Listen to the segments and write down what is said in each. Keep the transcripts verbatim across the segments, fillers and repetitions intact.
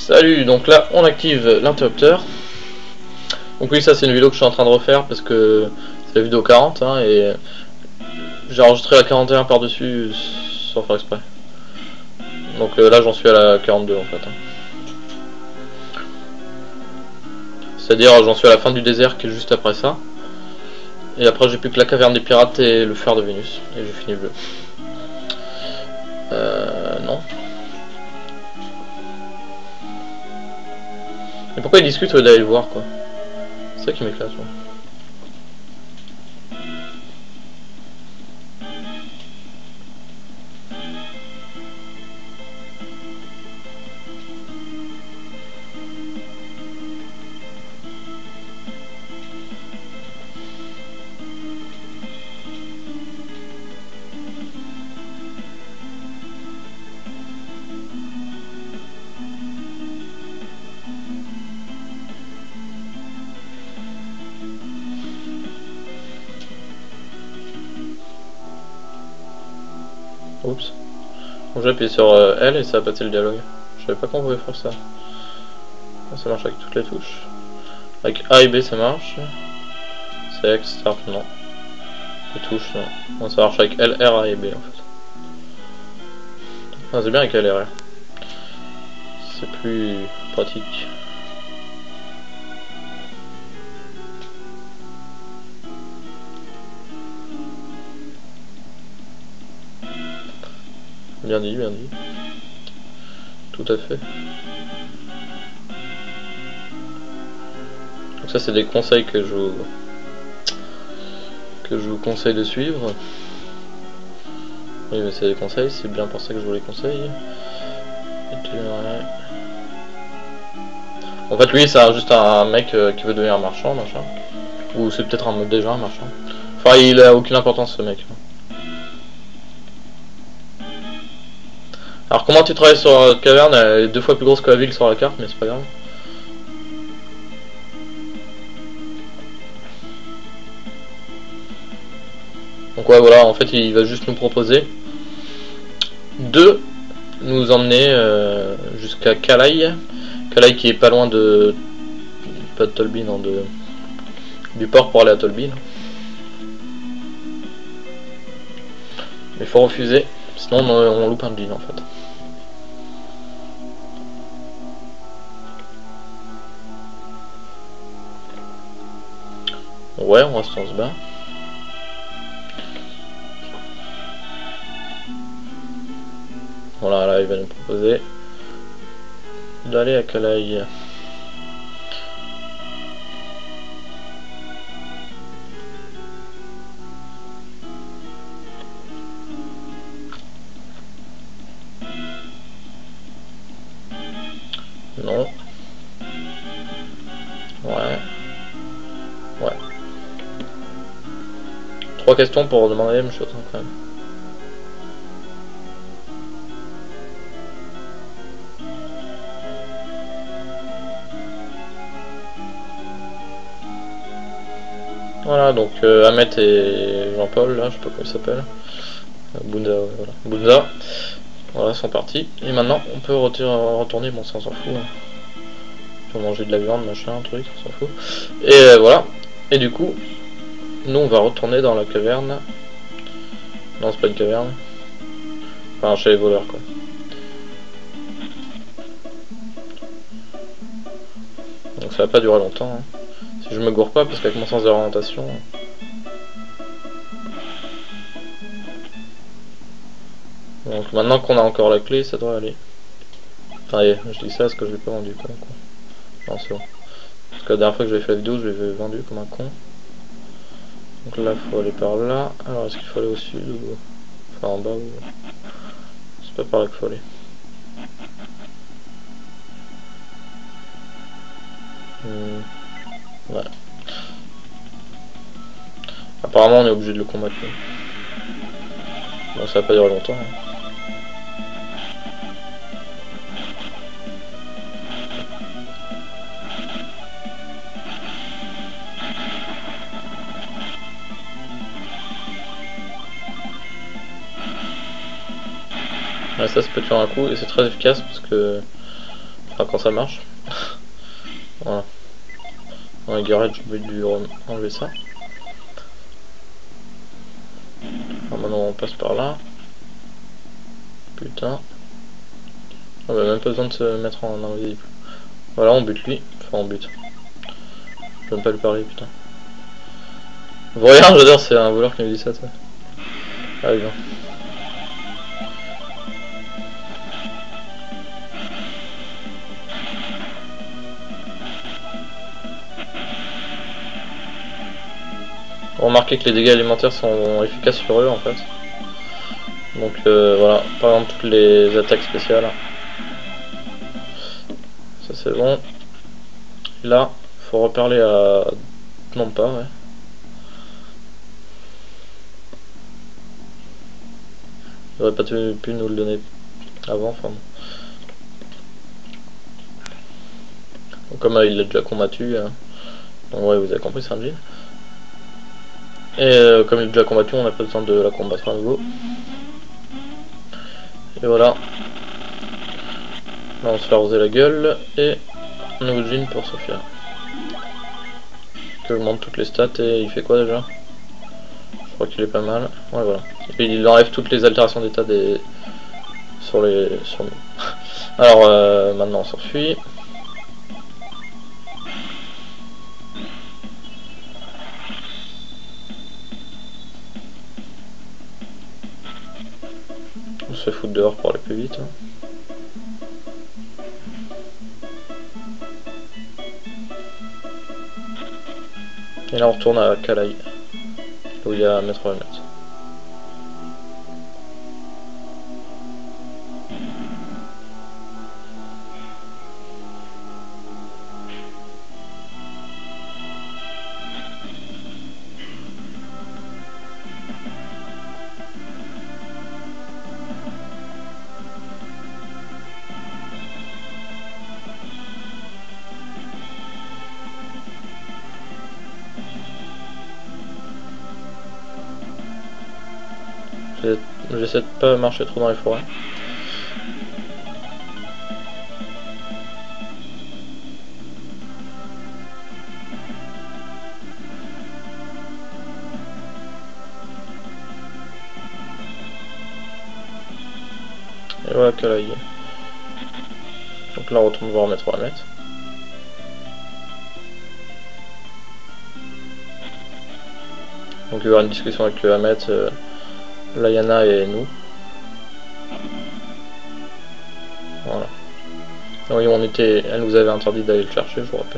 Salut, donc là on active l'interrupteur. Donc oui, ça c'est une vidéo que je suis en train de refaire parce que c'est la vidéo quarante hein, et j'ai enregistré la quarante et un par dessus sans faire exprès. Donc euh, là j'en suis à la quarante-deux en fait. Hein. C'est-à-dire j'en suis à la fin du désert qui est juste après ça. Et après j'ai plus que la caverne des pirates et le fer de Vénus. Et j'ai fini le jeu. Euh... Non. Et pourquoi ils discutent au lieu d'aller le voir quoi? C'est ça qui m'éclate. Oups. Donc j'ai appuyé sur euh, L et ça a passé le dialogue. Je savais pas qu'on pouvait faire ça. Ça marche avec toutes les touches. Avec A et B ça marche. C'est X, Start, non. Les touches, non. Non, ça marche avec L, R, A et B en fait. Ah, c'est bien avec L, R, R. C'est plus pratique. Bien dit, bien dit. Tout à fait. Donc ça c'est des conseils que je vous que je vous conseille de suivre. Oui mais c'est des conseils, c'est bien pour ça que je vous les conseille. En fait lui c'est juste un mec qui veut devenir un marchand, machin. Ou c'est peut-être un déjà un marchand. Enfin il a aucune importance ce mec. Alors comment tu travailles sur la caverne? Elle est deux fois plus grosse que la ville sur la carte, mais c'est pas grave. Donc ouais voilà, en fait il va juste nous proposer de nous emmener euh, jusqu'à Kalaï. Kalaï qui est pas loin de... pas de Tolbi, non, de... du port pour aller à Tolbi. Mais il faut refuser, sinon on, on loupe un deal en fait. Ouais, on reste en se bat. Voilà, là il va nous proposer d'aller à Kalaï. Non. Ouais. Ouais. Trois questions pour demander la même chose hein, quand même. Voilà, donc euh, Ahmet et Jean-Paul, là, je sais pas comment il s'appelle. Euh, Bunda, ouais, voilà. Bunda. Voilà, sont partis. Et maintenant, on peut retourner, bon, ça on s'en fout. Hein. On peut manger de la viande, machin, un truc, on s'en fout. Et euh, voilà. Et du coup, nous on va retourner dans la caverne. Non, c'est pas une caverne. Enfin, chez les voleurs, quoi. Donc ça va pas durer longtemps. Hein. Si je me gourre pas, parce qu'avec mon sens d'orientation... Donc maintenant qu'on a encore la clé, ça devrait aller. Enfin, allez, je dis ça parce que je l'ai pas vendu quoi. Non, c'est bon. Parce que la dernière fois que j'avais fait la vidéo, je l'avais vendu comme un con. Donc là, il faut aller par là. Alors, est-ce qu'il faut aller au sud ou... Enfin, en bas ou... C'est pas par là qu'il faut aller. Hmm. Ouais. Apparemment, on est obligé de le combattre. Bon, ça va pas durer longtemps. Hein. Ouais, ça, ça peut te faire un coup et c'est très efficace parce que Enfin quand ça marche. Voilà. Dans la garage, j'ai dû enlever ça. Alors maintenant on passe par là. Putain. On a même pas besoin de se mettre en invisible. Voilà, on bute lui. Enfin on bute. Je peux même pas lui parler, putain. Vous regardez, j'adore, c'est un voleur qui me dit ça, ça. Allez, viens. Remarquez que les dégâts alimentaires sont efficaces sur eux en fait. Donc euh, voilà, par exemple toutes les attaques spéciales. Ça c'est bon. Et là, faut reparler à... Non pas, ouais. J'aurais pas pu nous le donner avant, enfin bon. Donc, comme euh, il l'a déjà combattu, hein. Donc ouais, vous avez compris, c'est un jean. Et euh, comme il est déjà combattu, on n'a pas besoin de la combattre à nouveau. Et voilà. Là on se fait arroser la gueule. Et un nouveau jean pour Sophia. Que augmente toutes les stats et il fait quoi déjà? Je crois qu'il est pas mal. Ouais voilà. Et il enlève toutes les altérations d'état des... sur les... sur nous. Alors euh, maintenant on s'enfuit. On se fait foutre dehors pour aller plus vite. Hein. Et là on retourne à Kalaï, où il y a Maître Emmett. J'essaie de pas marcher trop dans les forêts. Et voilà que là il est. Donc là on retourne voir Maître Emmett. Donc il y aura une discussion avec Emmett, euh, Lyanna et nous. Voilà. Oui, on était, elle nous avait interdit d'aller le chercher, je vous rappelle.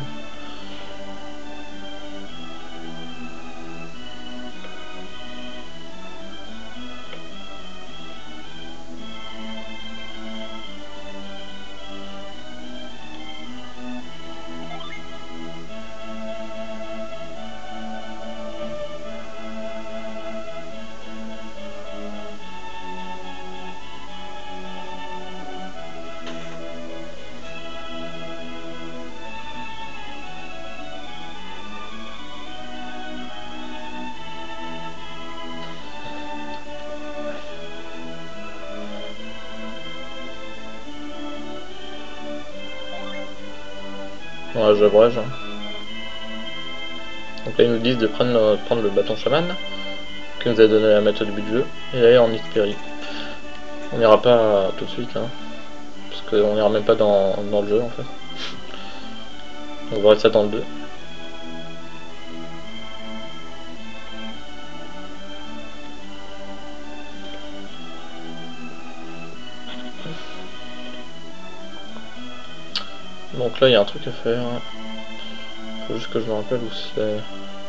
Voilà, j'abrège. Donc là ils nous disent de prendre, euh, prendre le bâton chaman que nous a donné la méthode du but de jeu et aller en Ixperi. On n'ira pas euh, tout de suite hein, parce qu'on n'ira même pas dans, dans le jeu en fait. On verra ça dans le deux. Donc là il y a un truc à faire. Faut juste que je me rappelle où c'est.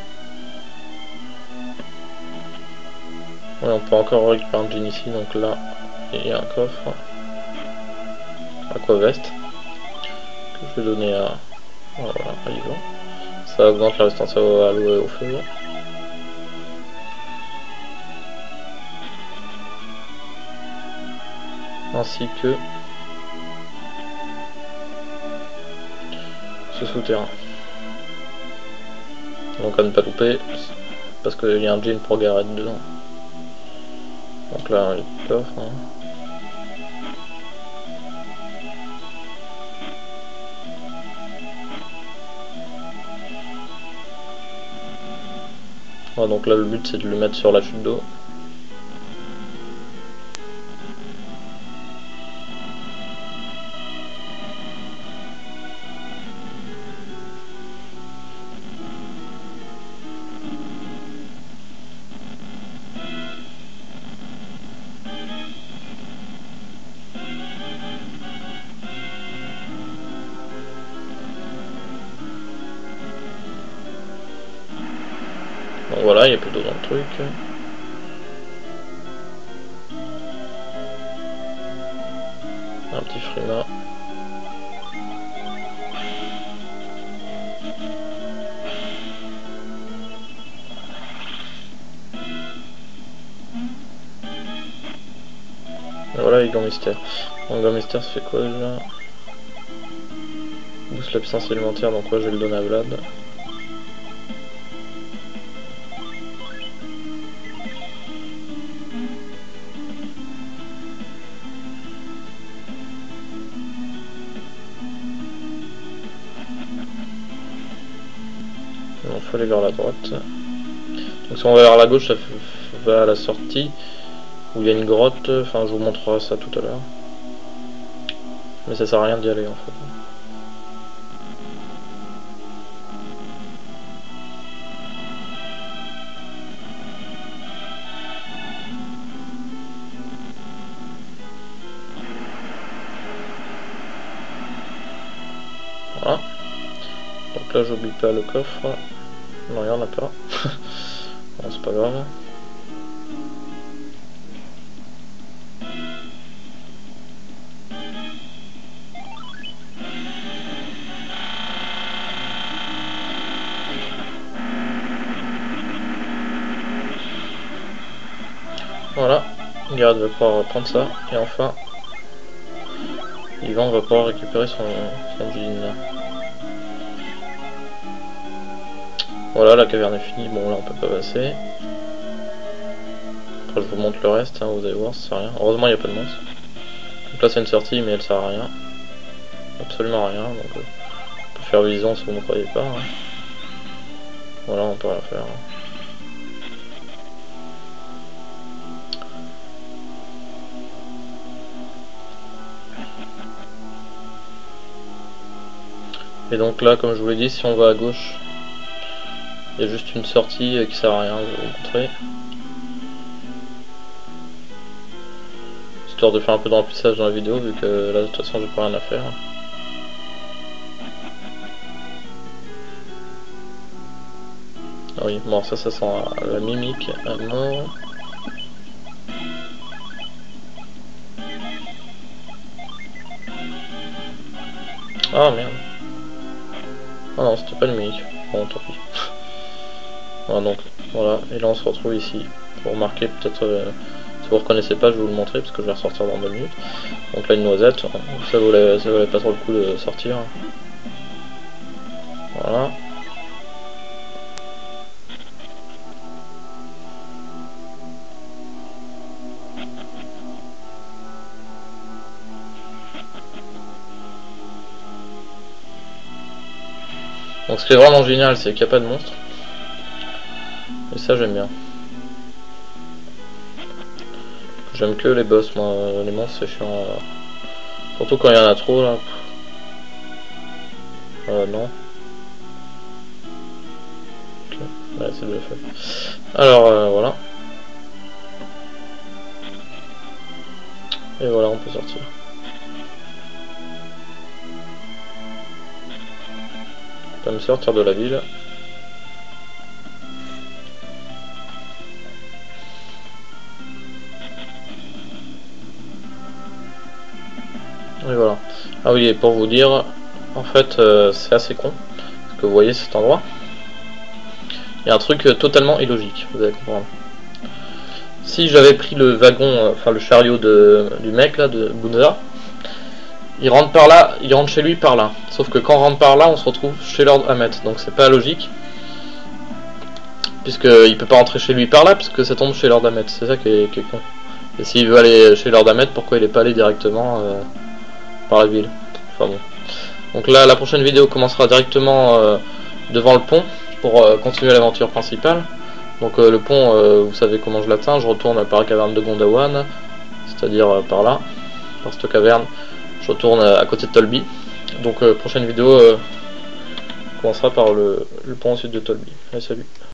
Ouais, on peut encore récupérer un jean ici, donc là il y a un coffre. Aquavest. Que je vais donner à. Voilà, à Yvan. Ça augmente la résistance à l'eau et au feu. Ainsi que ce souterrain. Donc à ne pas louper, parce qu'il y a un jean pour Gareth dedans. Donc là, le coffre. Hein. Ouais, donc là le but c'est de le mettre sur la chute d'eau. Donc voilà, il y a plus d'eau dans le truc. Un petit frima. Et voilà les gants mystères. Donc gants mystères ça fait quoi déjà? Boost la puissance élémentaire, donc ouais je vais le donner à Vlad. Il faut aller vers la droite. Donc si on va vers la gauche, ça va à la sortie où il y a une grotte. Enfin, je vous montrerai ça tout à l'heure. Mais ça sert à rien d'y aller en fait. Voilà. Donc là, j'oublie pas le coffre. Non, il n'y en a pas. Bon, c'est pas grave. Voilà, Garrett va pouvoir prendre ça, et enfin, Yvan va pouvoir récupérer son, son jean. Voilà, la caverne est finie, bon là on peut pas passer. Après je vous montre le reste, hein, vous allez voir, ça sert à rien. Heureusement il n'y a pas de monstre. Donc là c'est une sortie, mais elle sert à rien. Absolument à rien, donc euh, on peut faire vision si vous ne croyez pas. Hein. Voilà, on peut rien faire. Hein. Et donc là, comme je vous l'ai dit, si on va à gauche, il y a juste une sortie qui sert à rien, je vais vous montrer. Histoire de faire un peu de remplissage dans la vidéo, vu que là de toute façon j'ai pas rien à faire. Ah oui, bon ça, ça sent la mimique à mort. Ah merde. Ah non, c'était pas le mimique. Bon, tant pis. Voilà, donc, voilà. Et là, on se retrouve ici. Pour remarquer, peut-être, euh, si vous reconnaissez pas, je vais vous le montrer, parce que je vais ressortir dans deux minutes. Donc là, une noisette. Ça valait, ça valait pas trop le coup de sortir. Voilà. Donc ce qui est vraiment génial, c'est qu'il n'y a pas de monstre. Et ça j'aime bien. J'aime que les boss, moi, les monstres c'est chiant. Euh... Surtout quand il y en a trop là. Euh, non. Ok, ouais, c'est déjà fait. Alors euh, voilà. Et voilà, on peut sortir. On peut me sortir de la ville. Et voilà. Ah oui, et pour vous dire, en fait, euh, c'est assez con. Parce que vous voyez cet endroit. Il y a un truc euh, totalement illogique, vous allez comprendre. Si j'avais pris le wagon, euh, enfin le chariot de, du mec là, de Bunza, il rentre par là, il rentre chez lui par là. Sauf que quand on rentre par là, on se retrouve chez Lord Hamet. Donc c'est pas logique. Puisqu'il peut pas rentrer chez lui par là, puisque ça tombe chez Lord Hamet. C'est ça qui est, qui est con. Et s'il veut aller chez Lord Hamet, pourquoi il est pas allé directement euh, par la ville? Enfin bon. Donc là, la prochaine vidéo commencera directement euh, devant le pont, pour euh, continuer l'aventure principale. Donc euh, le pont, euh, vous savez comment je l'atteins, je retourne par la caverne de Gondawan, c'est-à-dire euh, par là, par cette caverne, je retourne euh, à côté de Tolby. Donc euh, prochaine vidéo euh, commencera par le, le pont au sud de Tolby. Allez, salut.